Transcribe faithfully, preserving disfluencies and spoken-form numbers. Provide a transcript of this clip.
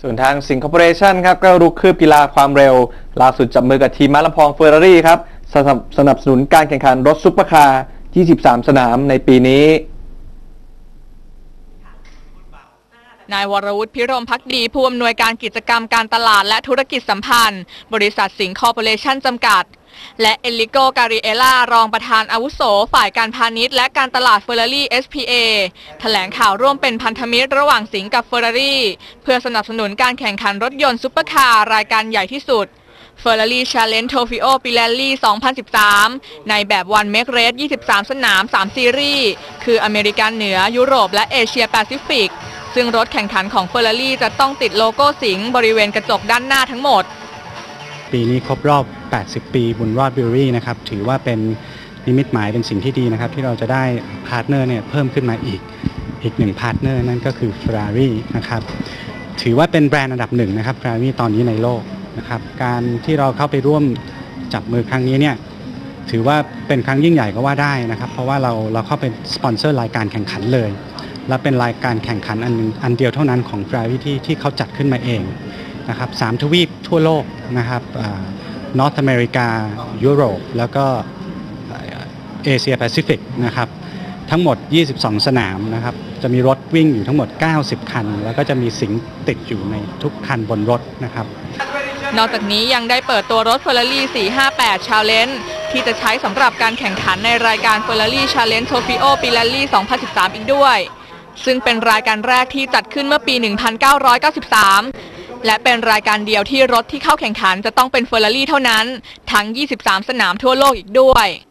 ส่วนทางสิงห์คอร์ปอเรชั่นครับก็รุกคืบกีฬาความเร็วล่าสุดจับมือกับทีมม้าลำพองเฟอร์รารี่ครับสนับสนุนการแข่งขันรถซุปเปอร์คาร์ยี่สิบสามสนามในปีนี้นายวรวุฒิพิรมภักดีผู้อำนวยการกิจกรรมการตลาดและธุรกิจสัมพันธ์บริษัทสิงห์คอร์ปอเรชั่นจำกัดและเอลิโกการิเอล่ารองประธานอาวุโสฝ่ายการพาณิชย์และการตลาดเฟอร์รารี่ เอส พี เอ แถลงข่าวร่วมเป็นพันธมิตรระหว่างสิงห์กับเฟอร์รารี่เพื่อสนับสนุนการแข่งขันรถยนต์ซุปเปอร์คาร์รายการใหญ่ที่สุด Ferrari Challenge Trofeo Pirelli สองพันสิบสาม ในแบบ One Make Race ยี่สิบสามสนาม สาม ซีรีส์คืออเมริกันเหนือยุโรปและเอเชียแปซิฟิกซึ่งรถแข่งขันของ Ferrari จะต้องติดโลโก้สิงห์บริเวณกระจกด้านหน้าทั้งหมดปีนี้ครบรอบแปดสิบปีบุญรอดบิวรี่นะครับถือว่าเป็นนิมิตหมายเป็นสิ่งที่ดีนะครับที่เราจะได้พาร์ทเนอร์เนี่ยเพิ่มขึ้นมาอีกอีกหนึ่งพาร์ทเนอร์นั่นก็คือ Ferrari นะครับถือว่าเป็นแบรนด์อันดับหนึ่งนะครับ Ferrari ตอนนี้ในโลกนะครับการที่เราเข้าไปร่วมจับมือครั้งนี้เนี่ยถือว่าเป็นครั้งยิ่งใหญ่ก็ว่าได้นะครับเพราะว่าเราเราเข้าเป็นสปอนเซอร์รายการแข่งขันเลยและเป็นรายการแข่งขันอันนึงอันเดียวเท่านั้นของ Ferrari ที่ที่เขาจัดขึ้นมาเองนะครับสามทวีปทั่วโลกนะครับนอร์ทอเมริกายุโรปแล้วก็เอเชียแปซิฟิกนะครับทั้งหมดยี่สิบสองสนามนะครับจะมีรถวิ่งอยู่ทั้งหมดเก้าสิบคันแล้วก็จะมีสิงห์ติดอยู่ในทุกคันบนรถนะครับนอกจากนี้ยังได้เปิดตัวรถ Ferrari สี่ห้าแปด Challenge ที่จะใช้สำหรับการแข่งขันในรายการ Ferrari Challenge Trofeo Pirelli สองพันสิบสาม อีกด้วยซึ่งเป็นรายการแรกที่จัดขึ้นเมื่อปี หนึ่งพันเก้าร้อยเก้าสิบสามและเป็นรายการเดียวที่รถที่เข้าแข่งขันจะต้องเป็น Ferrari เท่านั้นทั้งยี่สิบสามสนามทั่วโลกอีกด้วย